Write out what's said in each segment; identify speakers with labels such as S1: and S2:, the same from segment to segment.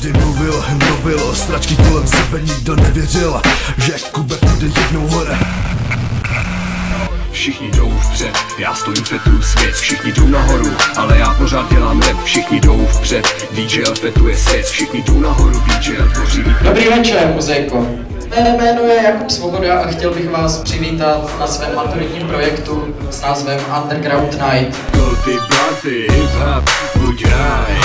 S1: Každý mluvil, stračky kolem sebe, nikdo nevěřil, že Kubek jde jednou hore.
S2: Všichni jdou vpřed, já stojím fetuju svět. Všichni jdou nahoru, ale já pořád dělám rap. Všichni jdou vpřed, DJ fetuje svět. Všichni jdou nahoru, DJ tvoří.
S3: Dobrý večer, muzejko. Mé jméno je Jakub Svoboda a chtěl bych vás přivítat na svém maturitním projektu s názvem Underground Night.
S2: Ty blaty, hip-hop, buď ráj.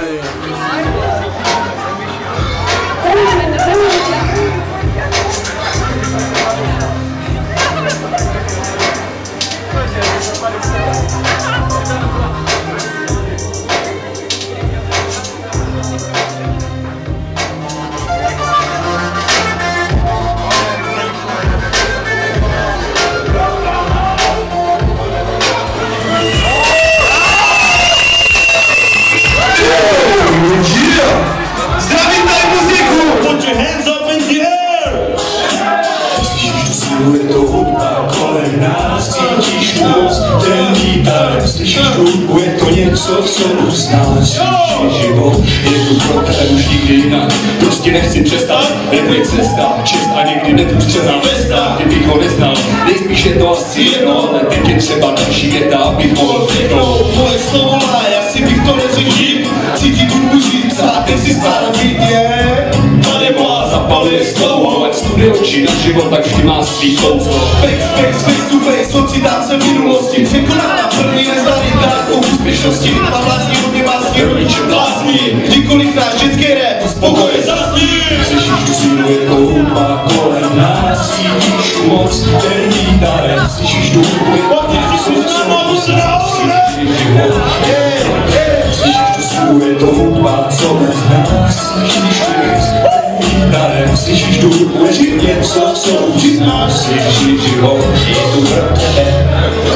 S4: Je to hudba kolem nás, cítíš moc, ten výtar, slyšíš hudbu, je to něco, co uznáš, slyšíš život, je tu pro tebe už nikdy jinak, prostě nechci přestat, nebo je cesta, čest a někdy neprůstřelná vesta, kdybych ho neznal, nejspíš je to asi jedno, ale teď je třeba další věta, abych mohl řeknout. Moje slovo má, asi bych to neřekl, cítit hudbu žít, psát, ten si skládat být je, zapaluje slovo, ať studio či na život, tak vždy má svý kouzlo. Face to face, ocitám v minulosti, překonána první nezdaný dálkou úspěšnosti. Má vlastní hodně másky, rodiče blázní, kdykoliv náš dětský rap, spokoje zazní. Slyšíš tu sílu, je to hudba kolem nás, cítíš tu moc, ten výtarem, slyšíš tu hudbu, je to něco, co uznáš, slyšíš život. Slyšíš tu sílu, je to hudba kolem nás, cítíš tu moc. Slyšíš tu hudbu, je něco, co uznáš, slyšíš život, je tu pro tebe.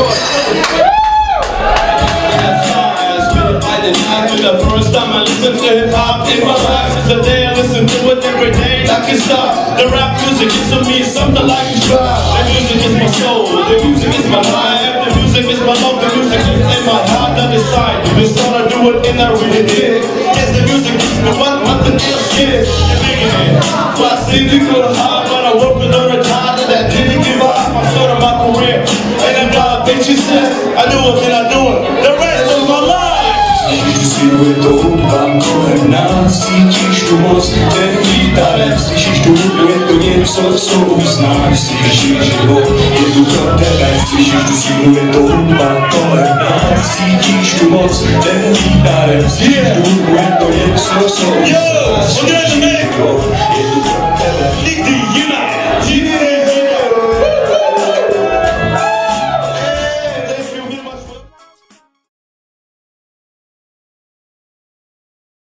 S4: The first time I listened to hip-hop in my life is the day I listen to it every day. I can stop. The rap music is to me something like a drug. The music is my soul, the music is my life, the music is my love, the music is in my heart. I decide this time I do it and I really did. Yes, the music is the one, nothing else is. You're digging it. So I seem to go hard, but I work with a retarded that didn't give up. I started my career, and I'm not bitches says I do it and I do it. The rest of my life. Je to hudba kolem nás, cítíš tu moc, ten výtarem, slyšíš tu hudbu, je to něco, co uznáš, slyšíš život, je tu pro tebe, slyšíš tu sílu, je to hudba kolem nás, cítíš tu moc, ten výtarem, slyšíš tu hudbu, je to něco, co uznáš.